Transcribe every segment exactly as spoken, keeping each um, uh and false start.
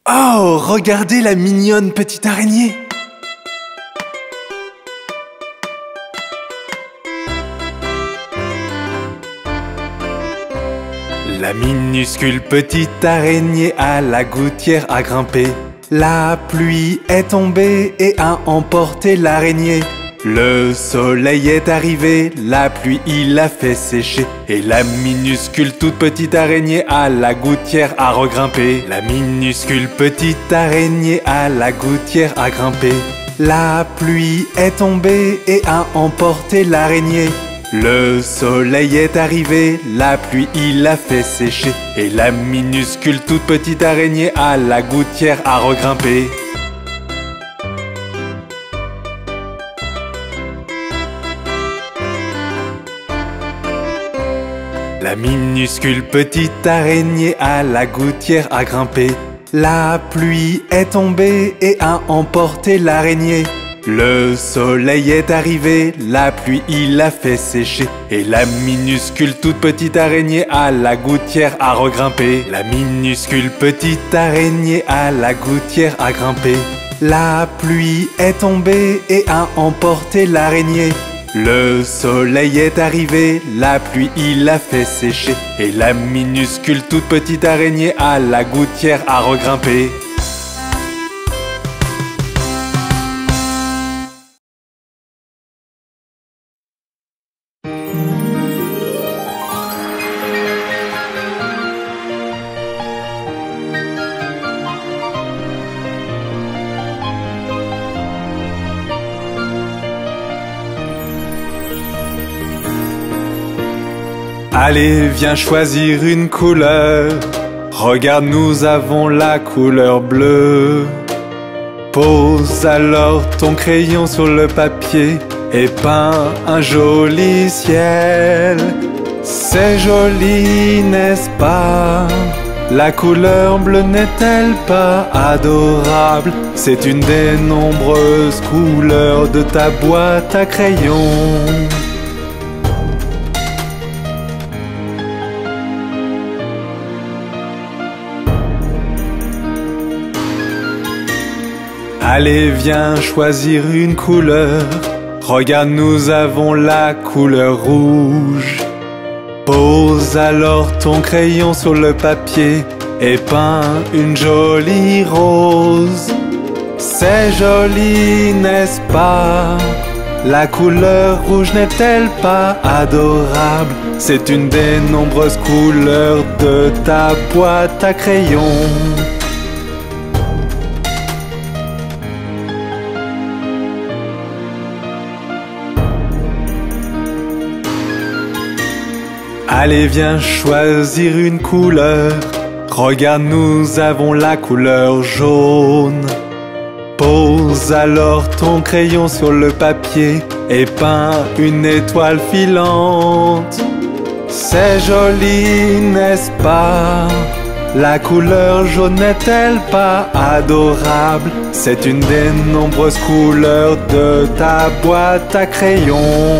Oh, regardez la mignonne petite araignée! La minuscule petite araignée à la gouttière a grimpé. La pluie est tombée et a emporté l'araignée. Le soleil est arrivé, la pluie il l'a fait sécher. Et la minuscule toute petite araignée à la gouttière a regrimpé. La minuscule petite araignée à la gouttière a grimpé. La pluie est tombée et a emporté l'araignée. Le soleil est arrivé, la pluie il l'a fait sécher. Et la minuscule toute petite araignée à la gouttière a regrimpé. La minuscule petite araignée à la gouttière a grimpé. La pluie est tombée et a emporté l'araignée. Le soleil est arrivé, la pluie il l'a fait sécher. Et la minuscule toute petite araignée à la gouttière a regrimpé. La minuscule petite araignée à la gouttière a grimpé. La pluie est tombée et a emporté l'araignée. Le soleil est arrivé, la pluie il l'a fait sécher. Et la minuscule toute petite araignée à la gouttière a regrimpé. Allez, viens choisir une couleur. Regarde, nous avons la couleur bleue. Pose alors ton crayon sur le papier et peins un joli ciel. C'est joli, n'est-ce pas? La couleur bleue n'est-elle pas adorable? C'est une des nombreuses couleurs de ta boîte à crayons. Allez, viens choisir une couleur. Regarde, nous avons la couleur rouge. Pose alors ton crayon sur le papier et peins une jolie rose. C'est joli, n'est-ce pas? La couleur rouge n'est-elle pas adorable? C'est une des nombreuses couleurs de ta boîte à crayons. Allez, viens choisir une couleur. Regarde, nous avons la couleur jaune. Pose alors ton crayon sur le papier et peins une étoile filante. C'est joli, n'est-ce pas? La couleur jaune n'est-elle pas adorable? C'est une des nombreuses couleurs de ta boîte à crayons.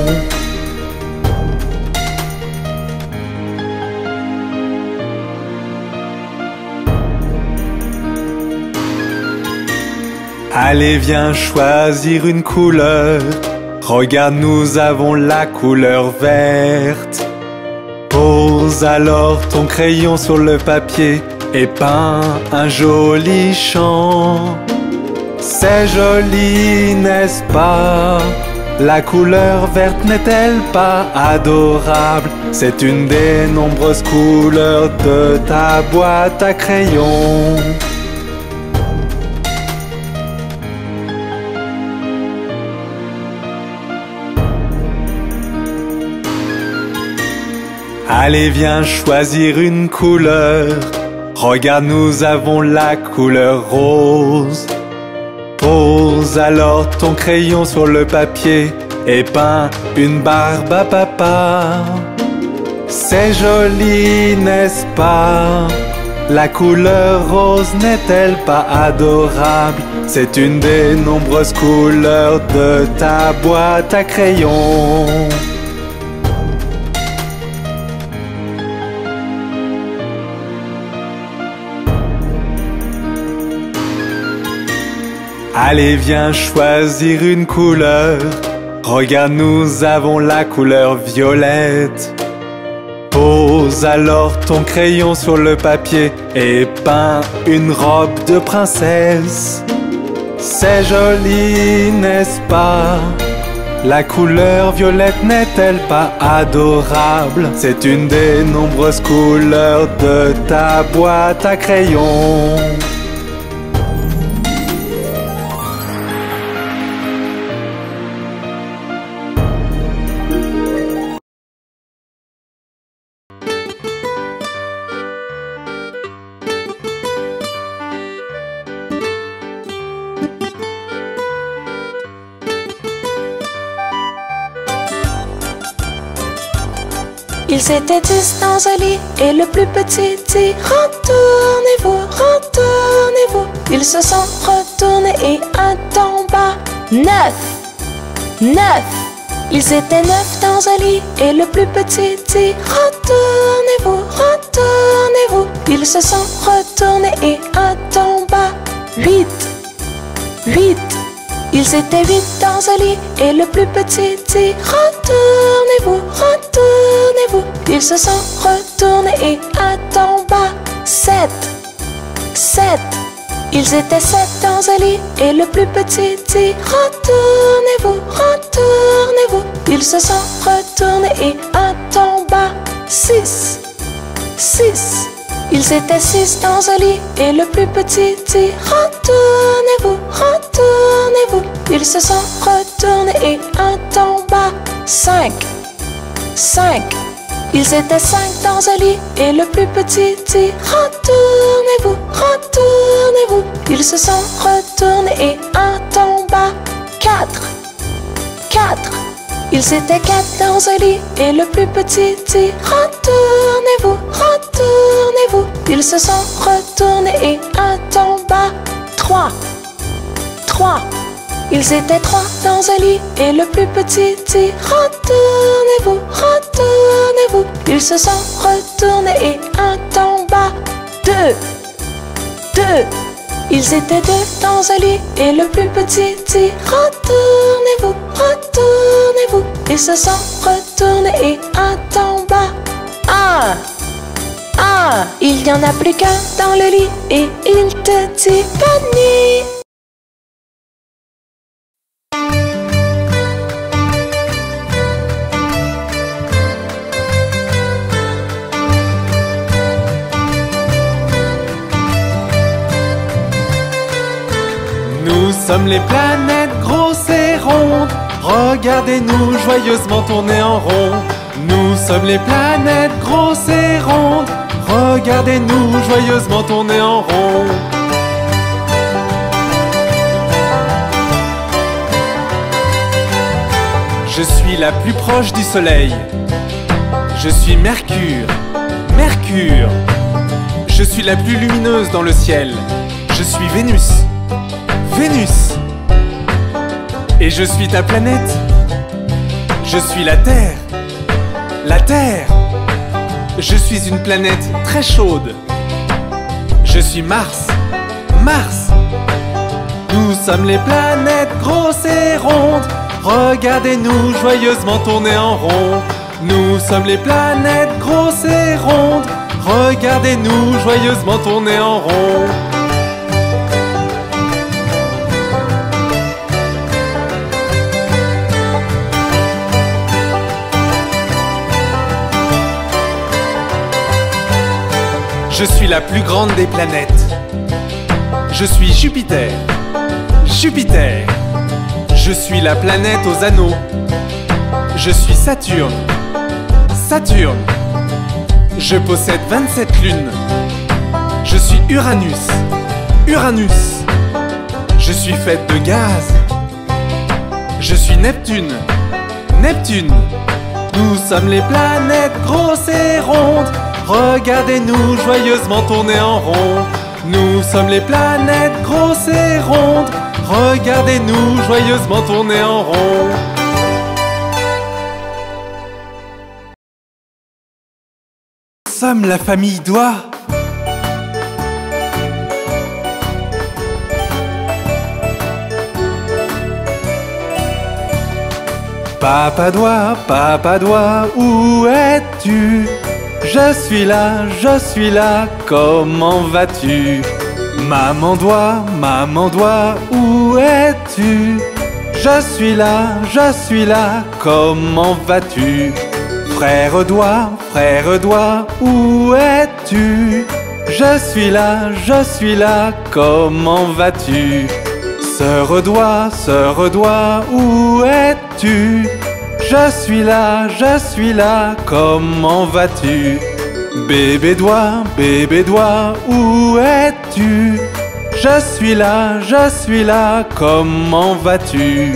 Allez, viens choisir une couleur. Regarde, nous avons la couleur verte. Pose alors ton crayon sur le papier et peins un joli champ. C'est joli, n'est-ce pas? La couleur verte n'est-elle pas adorable? C'est une des nombreuses couleurs de ta boîte à crayons. Allez, viens choisir une couleur. Regarde, nous avons la couleur rose. Pose alors ton crayon sur le papier et peins une barbe à papa. C'est joli, n'est-ce pas? La couleur rose n'est-elle pas adorable? C'est une des nombreuses couleurs de ta boîte à crayons. Allez, viens choisir une couleur. Regarde, nous avons la couleur violette. Pose alors ton crayon sur le papier et peins une robe de princesse. C'est joli, n'est-ce pas? La couleur violette n'est-elle pas adorable? C'est une des nombreuses couleurs de ta boîte à crayons. Ils étaient dix dans un lit et le plus petit dit: retournez-vous, retournez-vous. Ils se sont retournés et un tomba. Neuf, neuf. Ils étaient neuf dans un lit et le plus petit dit: retournez-vous, retournez-vous. Ils se sont retournés et un tomba. Huit, huit. Ils étaient huit dans un lit et le plus petit dit: retournez-vous, retournez-vous. Ils se sont retournés et un tomba. Sept, sept. Ils étaient sept dans un lit et le plus petit dit: retournez-vous, retournez-vous. Ils se sont retournés et un tomba. Six, six. Ils étaient six dans un lit et le plus petit dit: retournez-vous, retournez-vous. Ils se sont retournés et un tomba. Cinq, cinq. Ils étaient cinq dans un lit et le plus petit dit: retournez-vous, retournez-vous. Ils se sont retournés et un tomba. Quatre, quatre. Ils étaient quatre dans un lit et le plus petit dit: retournez-vous, retournez-vous. Ils se sont retournés et un tomba. Trois, trois. Ils étaient trois dans un lit et le plus petit dit: retournez-vous, retournez-vous. Ils se sont retournés et un tomba. Deux, deux. Ils étaient deux dans un lit et le plus petit dit: retournez-vous, retournez-vous. Ils se sont retournés et un tomba. Un, un. Il n'y en a plus qu'un dans le lit et il te dit: bonne nuit. Nous sommes les planètes grosses et rondes. Regardez-nous joyeusement tourner en rond. Nous sommes les planètes grosses et rondes. Regardez-nous joyeusement tourner en rond. Je suis la plus proche du Soleil. Je suis Mercure, Mercure. Je suis la plus lumineuse dans le ciel. Je suis Vénus, Vénus. Et je suis ta planète. Je suis la Terre, la Terre. Je suis une planète très chaude. Je suis Mars, Mars. Nous sommes les planètes grosses et rondes. Regardez-nous joyeusement tourner en rond. Nous sommes les planètes grosses et rondes. Regardez-nous joyeusement tourner en rond. Je suis la plus grande des planètes. Je suis Jupiter, Jupiter. Je suis la planète aux anneaux. Je suis Saturne, Saturne. Je possède vingt-sept lunes. Je suis Uranus, Uranus. Je suis faite de gaz. Je suis Neptune, Neptune. Nous sommes les planètes grosses et rondes. Regardez-nous joyeusement tourner en rond. Nous sommes les planètes grosses et rondes. Regardez-nous joyeusement tourner en rond. Nous sommes la famille d'oie. Papa doigt, papa doigt, où es-tu? Je suis là, je suis là, comment vas-tu? Maman doigt, maman doigt, où es-tu? Je suis là, je suis là, comment vas-tu? Frère doigt, frère doigt, où es-tu? Je suis là, je suis là, comment vas-tu? Sœur doigt, sœur doigt, où es-tu? Je suis là, je suis là, comment vas-tu? Bébé doigt, bébé doigt, où es-tu? Je suis là, je suis là, comment vas-tu?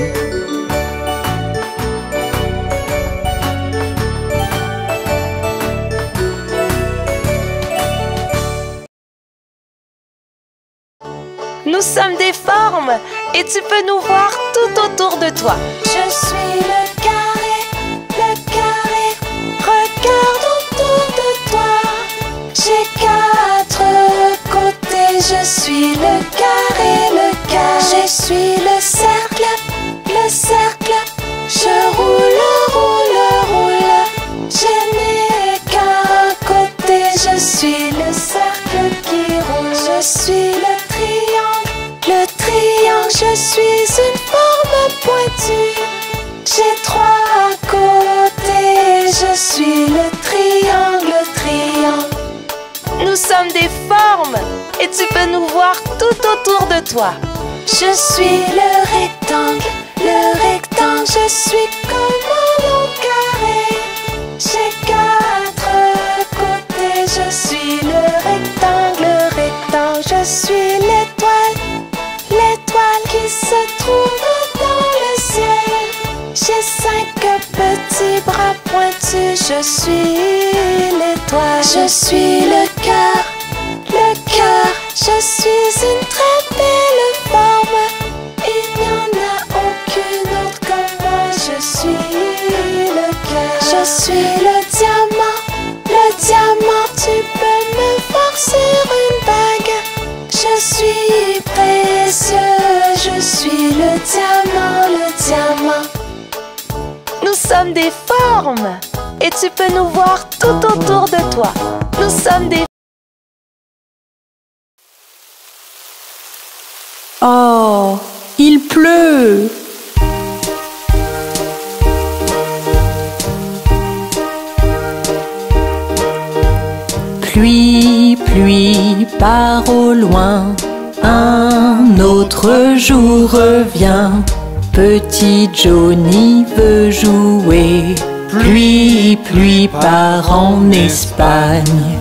Nous sommes des formes et tu peux nous voir tout autour de toi. Je suis le carré, le carré, regarde autour de toi. J'ai quatre côtés, je suis le carré, le carré. Je suis le cercle, le cercle, je roule, roule, roule. Je n'ai qu'un côté, je suis le cercle qui roule. Je suis le triangle, le triangle, je suis une forme pointue. J'ai trois côtés, je suis le triangle, le triangle. Nous sommes des formes et tu peux nous voir tout autour de toi. Je suis le rectangle, le rectangle, je suis comme un long carré. J'ai quatre côtés, je suis le rectangle, le rectangle, je suis l'étoile, l'étoile qui se trouve dans le ciel. J'ai cinq petits bras pointus, je suis l'étoile, je suis le cœur, le cœur, je suis une très belle forme. Il n'y en a aucune autre comme moi, je suis le cœur, je suis le diamant, le diamant, tu peux me voir sur une bague. Je suis précieux, je suis le diamant, le diamant. Nous sommes des formes et tu peux nous voir tout autour de toi. Nous sommes des... Oh, il pleut! Pluie, pluie, part au loin, un autre jour revient. Petit Johnny veut jouer, pluie, pluie, part en Espagne.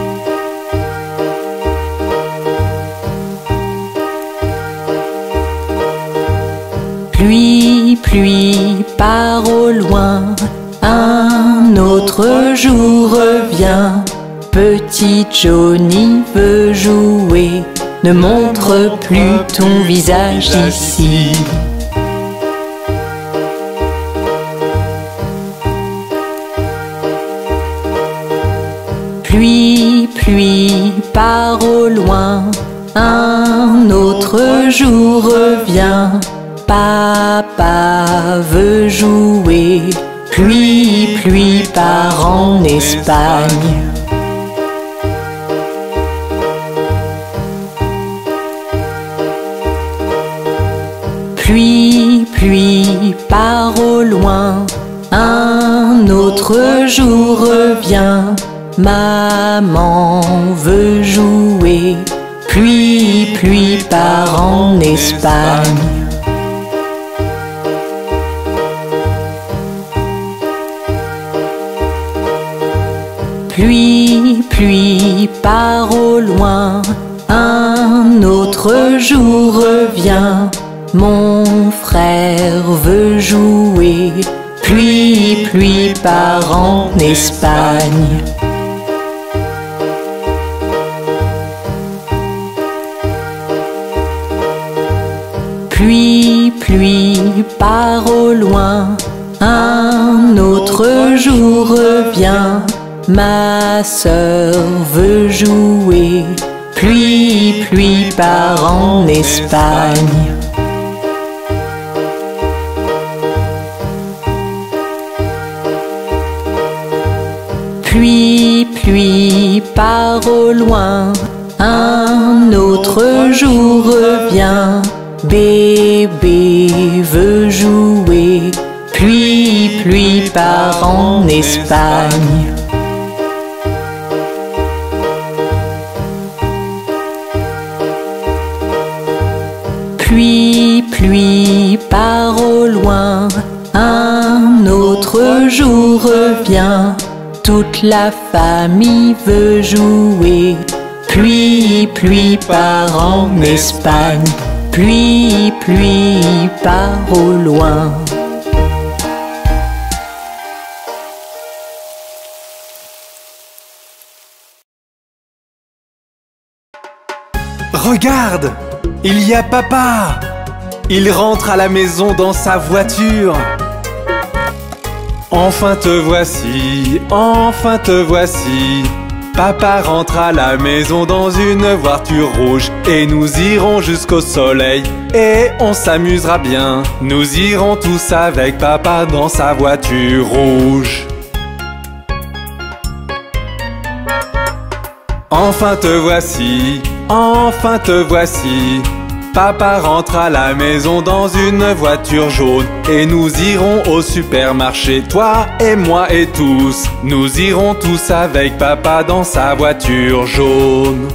Pluie, pluie, part au loin, un autre jour revient. Petit Johnny veut jouer, ne montre plus ton visage ici. Pluie, pluie, part au loin, un autre jour revient. Papa veut jouer, pluie, pluie, part en Espagne. Pluie, pluie, part au loin, un autre jour revient. Maman veut jouer, pluie, pluie, part en Espagne. Pluie, pluie, part au loin, un autre jour revient. Mon frère veut jouer, pluie, pluie, part en Espagne. Pluie, pluie, part au loin, un autre jour revient. Ma sœur veut jouer, pluie, pluie, part en Espagne. Pluie, pluie, pars au loin, un autre jour revient. Bébé veut jouer, pluie, pluie, part en Espagne. Pluie, pluie, pars au loin, un autre jour revient. Toute la famille veut jouer, pluie, pluie, part en Espagne. Pluie, pluie, part au loin. Regarde, il y a papa. Il rentre à la maison dans sa voiture. Enfin te voici, enfin te voici. Papa rentre à la maison dans une voiture rouge. Et nous irons jusqu'au soleil et on s'amusera bien. Nous irons tous avec papa dans sa voiture rouge. Enfin te voici, enfin te voici. Papa rentre à la maison dans une voiture jaune. Et nous irons au supermarché, toi et moi et tous. Nous irons tous avec papa dans sa voiture jaune.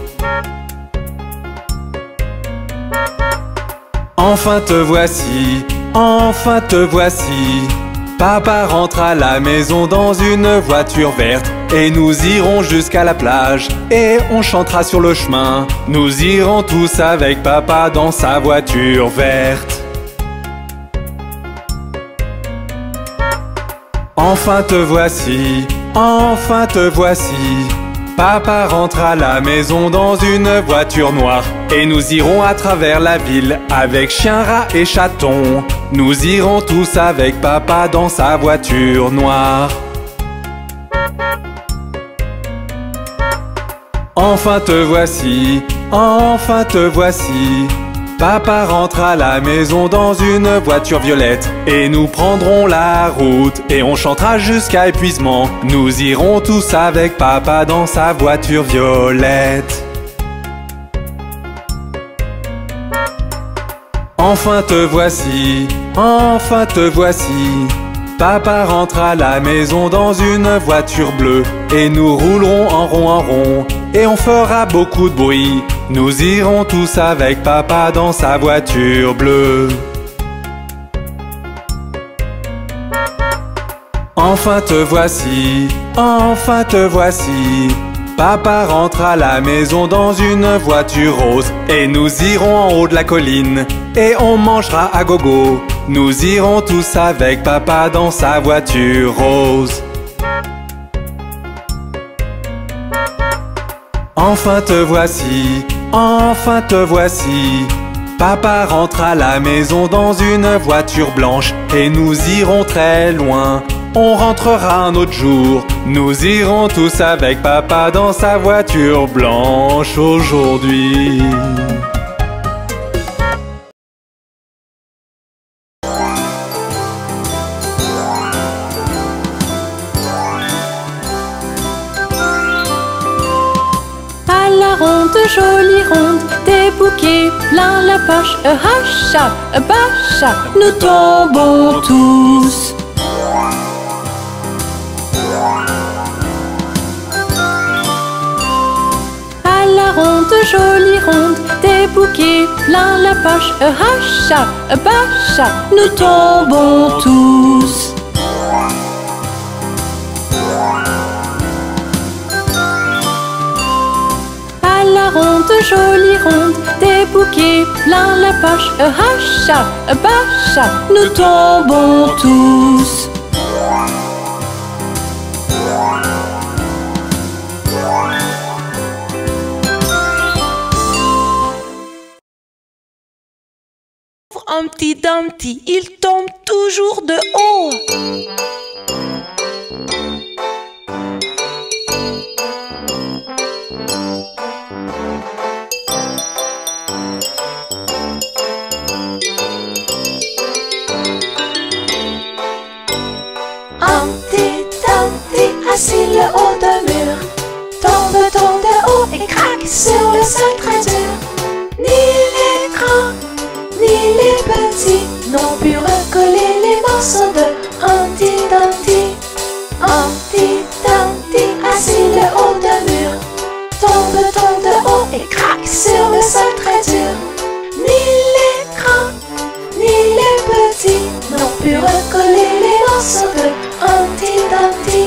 Enfin te voici, enfin te voici. Papa rentre à la maison dans une voiture verte. Et nous irons jusqu'à la plage et on chantera sur le chemin. Nous irons tous avec papa dans sa voiture verte. Enfin te voici, enfin te voici. Papa rentre à la maison dans une voiture noire. Et nous irons à travers la ville avec chien, rat et chaton. Nous irons tous avec papa dans sa voiture noire. Enfin te voici, enfin te voici. Papa rentre à la maison dans une voiture violette. Et nous prendrons la route et on chantera jusqu'à épuisement. Nous irons tous avec papa dans sa voiture violette. Enfin te voici, enfin te voici. Papa rentre à la maison dans une voiture bleue. Et nous roulerons en rond en rond. Et on fera beaucoup de bruit. Nous irons tous avec papa dans sa voiture bleue. Enfin te voici, enfin te voici. Papa rentre à la maison dans une voiture rose. Et nous irons en haut de la colline. Et on mangera à gogo. Nous irons tous avec papa dans sa voiture rose. Enfin te voici, enfin te voici. Papa rentre à la maison dans une voiture blanche. Et nous irons très loin. On rentrera un autre jour. Nous irons tous avec papa dans sa voiture blanche aujourd'hui. Ronde, jolie ronde, des bouquets plein la poche. E hacha, e bacha, nous tombons tous. À la ronde, jolie ronde, des bouquets plein la poche. E hacha, e bacha, nous tombons tous. Ronde, jolie ronde, des bouquets plein la poche. E hacha, e bacha, nous tombons tous. Humpty Dumpty, il tombe toujours de haut. Humpty Dumpty, assis le haut de sur le sol très dur. Ni les grands, ni les petits n'ont pu recoller les morceaux de Humpty Dumpty. Humpty Dumpty, assis le haut d'un mur, tombe, tombe de haut et craque sur le sol très dur. Ni les grands, ni les petits n'ont pu recoller les morceaux de Humpty Dumpty.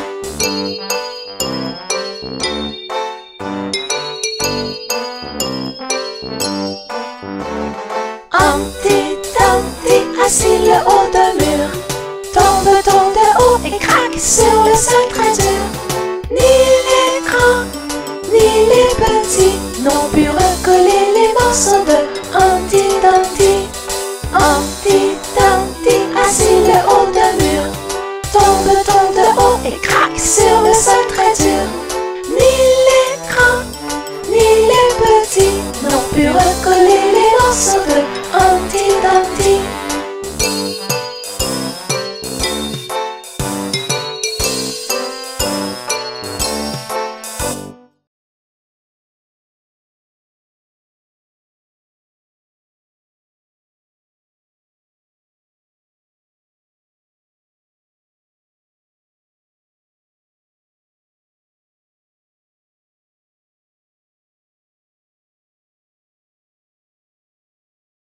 Humpty Dumpty, assis le haut d'un mur, tombe, tombe de haut et craque sur le sol très dur. Ni les grands, ni les petits n'ont pu recoller les morceaux